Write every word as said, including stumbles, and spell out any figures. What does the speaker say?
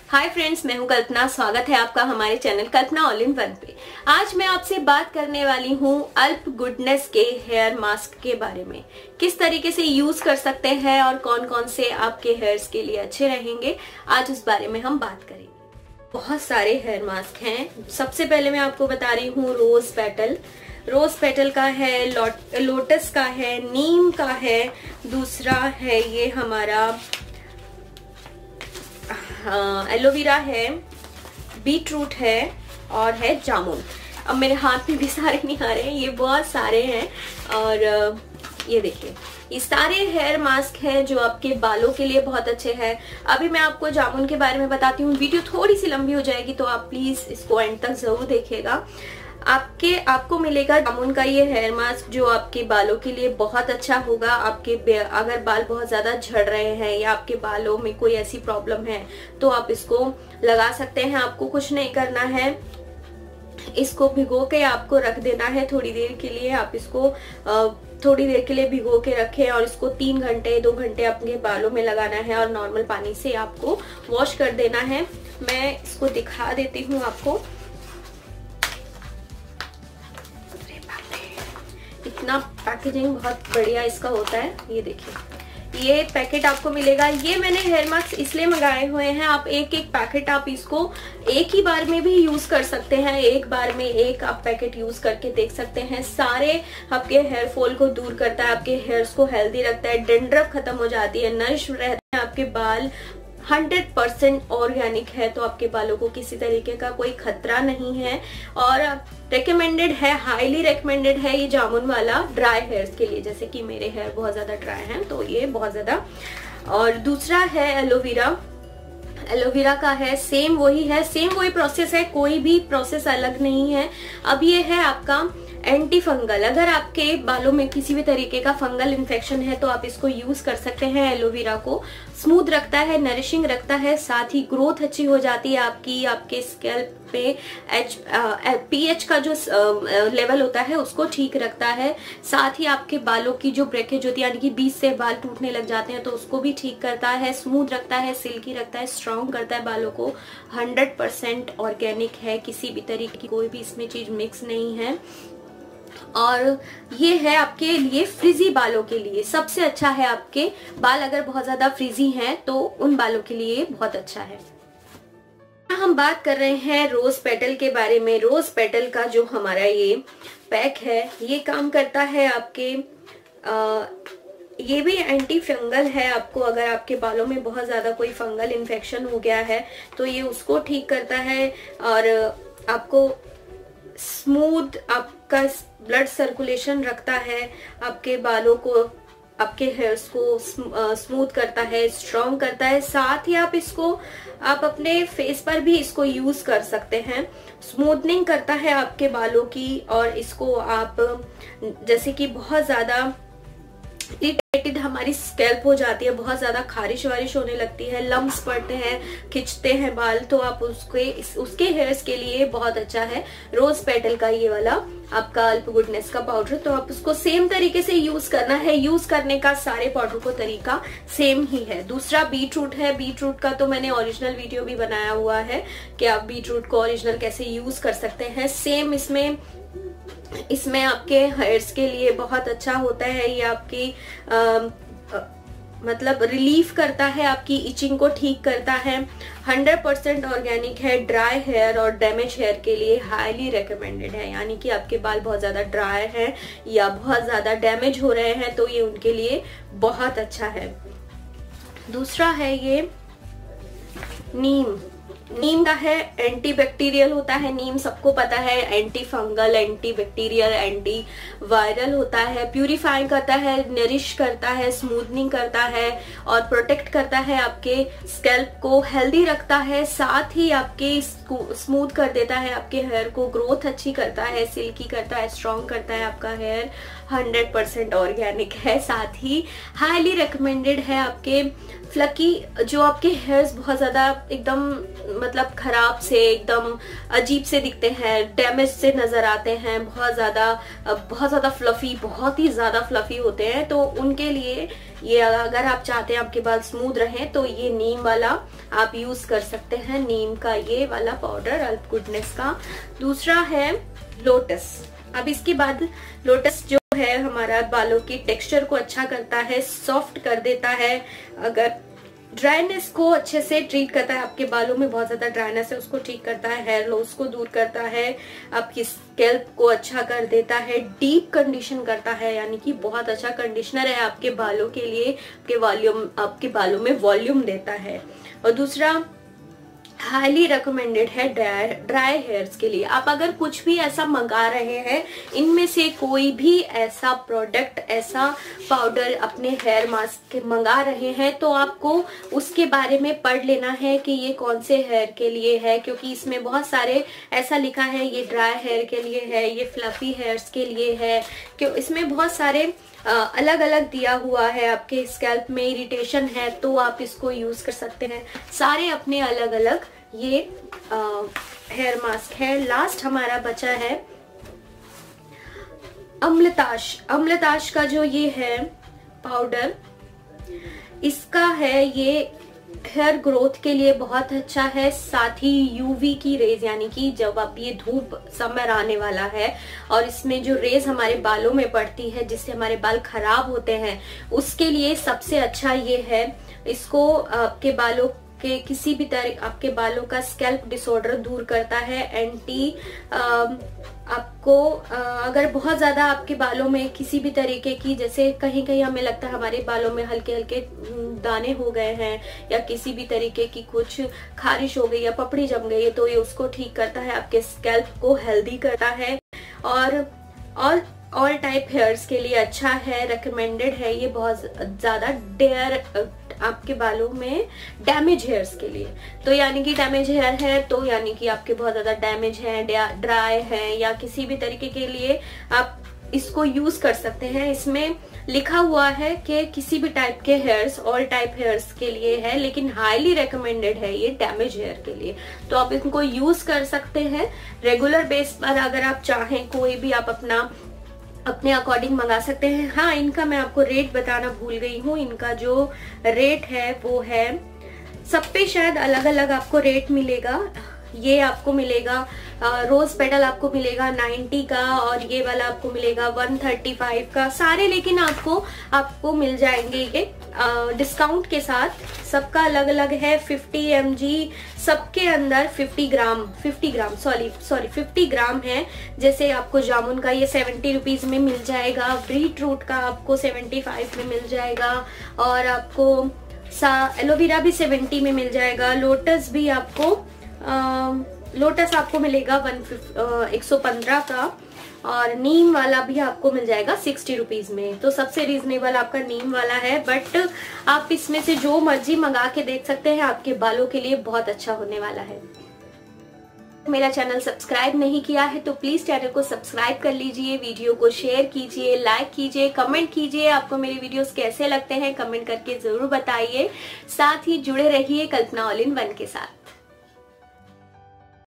Hi friends, मैं हूं कल्पना। स्वागत है आपका हमारे channel Kalpana all in one पे। आज मैं आपसे बात करने वाली हूं अल्प गुडनेस के हेयर मास्क के बारे में। किस तरीके से यूज कर सकते हैं और कौन कौन से आपके हेयर्स के लिए अच्छे रहेंगे, आज उस बारे में हम बात करेंगे। बहुत सारे हेयर मास्क हैं। सबसे पहले मैं आपको बता रही हूँ रोज पेटल। रोज पेटल का है, लोट, लोटस का है, नीम का है, दूसरा है ये हमारा एलोवेरा है, बीट रूट है और है जामुन। अब मेरे हाथ में भी सारे नहीं आ रहे हैं, ये बहुत सारे हैं। और ये देखिए, ये सारे हेयर मास्क हैं जो आपके बालों के लिए बहुत अच्छे हैं। अभी मैं आपको जामुन के बारे में बताती हूँ। वीडियो थोड़ी सी लंबी हो जाएगी तो आप प्लीज इसको एंड तक जरूर देखिएगा। आपके आपको मिलेगा जामुन का ये हेयर मास्क जो आपके बालों के लिए बहुत अच्छा होगा। आपके अगर बाल बहुत ज्यादा झड़ रहे हैं या आपके बालों में कोई ऐसी प्रॉब्लम है तो आप इसको लगा सकते हैं। आपको कुछ नहीं करना है, इसको भिगो के आपको रख देना है थोड़ी देर के लिए। आप इसको थोड़ी देर के लिए भिगो के रखें और इसको तीन घंटे दो घंटे अपने बालों में लगाना है और नॉर्मल पानी से आपको वॉश कर देना है। मैं इसको दिखा देती हूँ आपको। इतना पैकेजिंग बहुत बढ़िया इसका होता है। ये देखिए, ये पैकेट आपको मिलेगा। ये मैंने हेयर मास्क इसलिए मंगाए हुए हैं, आप एक एक पैकेट आप इसको एक ही बार में भी यूज कर सकते हैं। एक बार में एक आप पैकेट यूज करके देख सकते हैं। सारे आपके हेयर फॉल को दूर करता है, आपके हेयर्स को हेल्दी रखता है, डैंड्रफ खत्म हो जाती है, नरिश रहते हैं आपके बाल। हंड्रेड परसेंट ऑर्गेनिक है तो आपके बालों को किसी तरीके का कोई खतरा नहीं है। और रेकमेंडेड है, हाईली रेकमेंडेड है ये जामुन वाला ड्राई हेयर्स के लिए। जैसे कि मेरे हेयर बहुत ज्यादा ड्राई हैं तो ये बहुत ज्यादा। और दूसरा है एलोवेरा। एलोवेरा का है, सेम वही है, सेम वही प्रोसेस है, कोई भी प्रोसेस अलग नहीं है। अब ये है आपका एंटी फंगल। अगर आपके बालों में किसी भी तरीके का फंगल इन्फेक्शन है तो आप इसको यूज कर सकते हैं। एलोवेरा को स्मूथ रखता है, नरिशिंग रखता है, साथ ही ग्रोथ अच्छी हो जाती है आपकी। आपके स्कैल्प पे एच पीएच का जो लेवल होता है उसको ठीक रखता है। साथ ही आपके बालों की जो ब्रेकेज होती है, यानी कि बीच से बाल टूटने लग जाते हैं, तो उसको भी ठीक करता है, स्मूथ रखता है, सिल्की रखता है, स्ट्रॉन्ग करता है बालों को। हंड्रेड परसेंट ऑर्गेनिक है, किसी भी तरीके की कोई भी इसमें चीज मिक्स नहीं है। और ये है आपके लिए फ्रिजी बालों के लिए सबसे अच्छा है। आपके बाल अगर बहुत ज्यादा फ्रिजी हैं तो उन बालों के लिए बहुत अच्छा है। हम बात कर रहे हैं रोज पेटल के बारे में। रोज पेटल का जो हमारा ये पैक है, ये काम करता है आपके आ, ये भी एंटी फंगल है। आपको अगर आपके बालों में बहुत ज्यादा कोई फंगल इन्फेक्शन हो गया है तो ये उसको ठीक करता है और आपको स्मूथ आपका ब्लड सर्कुलेशन रखता है, आपके बालों को, आपके हेयर्स को स्मूथ करता है, स्ट्रॉन्ग करता है। साथ ही आप इसको आप अपने फेस पर भी इसको यूज कर सकते हैं। स्मूथनिंग करता है आपके बालों की। और इसको आप जैसे कि बहुत ज्यादा इरिटेटेड हमारी स्कैल्प हो जाती है, बहुत ज्यादा खारिश वारिश होने लगती है, लम्स पड़ते हैं, खिंचते हैं बाल, तो आप उसके उसके हेयर्स के लिए बहुत अच्छा है रोज पेटल का ये वाला आपका अल्प गुडनेस का पाउडर। तो आप उसको सेम तरीके से यूज करना है। यूज करने का सारे पाउडर को तरीका सेम ही है। दूसरा बीट रूट है। बीट रूट का तो मैंने ओरिजिनल वीडियो भी बनाया हुआ है कि आप बीट रूट को ओरिजिनल कैसे यूज कर सकते हैं। सेम इसमें इसमें आपके हेयर्स के लिए बहुत अच्छा होता है। ये आपकी आ, आ, मतलब रिलीफ करता है, आपकी इचिंग को ठीक करता है। हंड्रेड परसेंट ऑर्गेनिक है। ड्राई हेयर और डैमेज हेयर के लिए हाईली रिकमेंडेड है। यानी कि आपके बाल बहुत ज्यादा ड्राई है या बहुत ज्यादा डैमेज हो रहे हैं तो ये उनके लिए बहुत अच्छा है। दूसरा है ये नीम। नीम का है, एंटी बैक्टीरियल होता है। नीम सबको पता है, antifungal, antibacterial, antiviral होता है। प्यूरिफाइंग करता है, नरिश करता है, स्मूथनिंग करता है और प्रोटेक्ट करता है, आपके स्कैल्प को हेल्दी रखता है। साथ ही आपके स्मूथ कर देता है, आपके हेयर को ग्रोथ अच्छी करता है, सिल्की करता है, स्ट्रॉन्ग करता है आपका हेयर। हंड्रेड परसेंट ऑर्गेनिक है। साथ ही हाईली रिकमेंडेड है आपके फ्लकी, जो आपके हेयर्स बहुत ज्यादा एकदम मतलब खराब से, एकदम अजीब से दिखते हैं, डैमेज से नजर आते हैं, बहुत ज्यादा बहुत ज्यादा फ्लफी, बहुत ही ज्यादा फ्लफी होते हैं, तो उनके लिए ये अगर आप चाहते हैं आपके बाल स्मूथ रहें तो ये नीम वाला आप यूज कर सकते हैं, नीम का ये वाला पाउडर अल्प गुडनेस का। दूसरा है लोटस। अब इसके बाद लोटस जो है हमारा बालों की टेक्सचर को अच्छा करता है, सॉफ्ट कर देता है, अगर ड्राइनेस को अच्छे से ट्रीट करता है, आपके बालों में बहुत ज्यादा ड्राइनेस है उसको ठीक करता है, हेयर लॉस को दूर करता है, आपकी स्कैल्प को अच्छा कर देता है, डीप कंडीशन करता है, यानी कि बहुत अच्छा कंडीशनर है आपके बालों के लिए, आपके वॉल्यूम आपके बालों में वॉल्यूम देता है। और दूसरा हाईली रिकमेंडेड है ड्राई ड्राई हेयर्स के लिए। आप अगर कुछ भी ऐसा मंगा रहे हैं, इनमें से कोई भी ऐसा प्रोडक्ट, ऐसा पाउडर अपने हेयर मास्क के मंगा रहे हैं, तो आपको उसके बारे में पढ़ लेना है कि ये कौन से हेयर के लिए है, क्योंकि इसमें बहुत सारे ऐसा लिखा है ये ड्राई हेयर के लिए है, ये फ्लफी हेयर्स के लिए है, क्यों इसमें बहुत सारे अलग अलग दिया हुआ है। आपके स्कैल्प में इरिटेशन है तो आप इसको यूज कर सकते हैं, सारे अपने अलग अलग ये आ, हेयर मास्क है। लास्ट हमारा बचा है अम्लताश। अम्लताश का जो ये है पाउडर, इसका है ये हेयर ग्रोथ के लिए बहुत अच्छा है, साथ ही यूवी की रेज, यानी कि जब आप ये धूप समर आने वाला है और इसमें जो रेज हमारे बालों में पड़ती है जिससे हमारे बाल खराब होते हैं, उसके लिए सबसे अच्छा ये है। इसको आपके बालों के किसी भी तरह आपके बालों का स्कैल्प डिसऑर्डर दूर करता है, एंटी आपको अगर बहुत ज्यादा आपके बालों में किसी भी तरीके की, जैसे कहीं कहीं हमें लगता है हमारे बालों में हल्के हल्के दाने हो गए हैं या किसी भी तरीके की कुछ खारिश हो गई या पपड़ी जम गई है, तो ये उसको ठीक करता है, आपके स्कैल्प को हेल्दी करता है और ऑल ऑल टाइप हेयर्स के लिए अच्छा है, रिकमेंडेड है ये बहुत ज्यादा डेयर आपके बालों में डैमेज हेयर्स के लिए। तो यानी कि डैमेज हेयर है तो यानी कि आपके बहुत ज्यादा डैमेज है, ड्राई है या किसी भी तरीके के लिए आप इसको यूज कर सकते हैं। इसमें लिखा हुआ है कि किसी भी टाइप के हेयर्स, ऑल टाइप हेयर्स के लिए है, लेकिन हाईली रिकमेंडेड है ये डैमेज हेयर के लिए। तो आप इनको यूज कर सकते हैं रेगुलर बेस पर। अगर आप चाहें कोई भी आप अपना अपने अकॉर्डिंग मंगा सकते हैं। हाँ, इनका मैं आपको रेट बताना भूल गई हूँ। इनका जो रेट है वो है, सब पे शायद अलग अलग आपको रेट मिलेगा। ये आपको मिलेगा रोज पेटल आपको मिलेगा नब्बे का और ये वाला आपको मिलेगा एक सौ पैंतीस का, सारे लेकिन आपको आपको मिल जाएंगे ये डिस्काउंट के साथ। सबका अलग अलग है। पचास एम जी सबके अंदर पचास ग्राम पचास ग्राम सॉरी सॉरी पचास ग्राम है। जैसे आपको जामुन का ये सेवेंटी रुपीज में मिल जाएगा, बीट रूट का आपको सेवेंटी फाइव में मिल जाएगा और आपको एलोवेरा भी सेवेंटी में मिल जाएगा। लोटस भी आपको आ, लोटस आपको मिलेगा वन एक सौ पंद्रह का और नीम वाला भी आपको मिल जाएगा सिक्सटी रुपीज में। तो सबसे रीजनेबल आपका नीम वाला है, बट आप इसमें से जो मर्जी मंगा के देख सकते हैं, आपके बालों के लिए बहुत अच्छा होने वाला है। मेरा चैनल सब्सक्राइब नहीं किया है तो प्लीज चैनल को सब्सक्राइब कर लीजिए, वीडियो को शेयर कीजिए, लाइक कीजिए, कमेंट कीजिए। आपको मेरे वीडियोस कैसे लगते हैं कमेंट करके जरूर बताइए। साथ ही जुड़े रहिए कल्पना ऑल इन वन के साथ।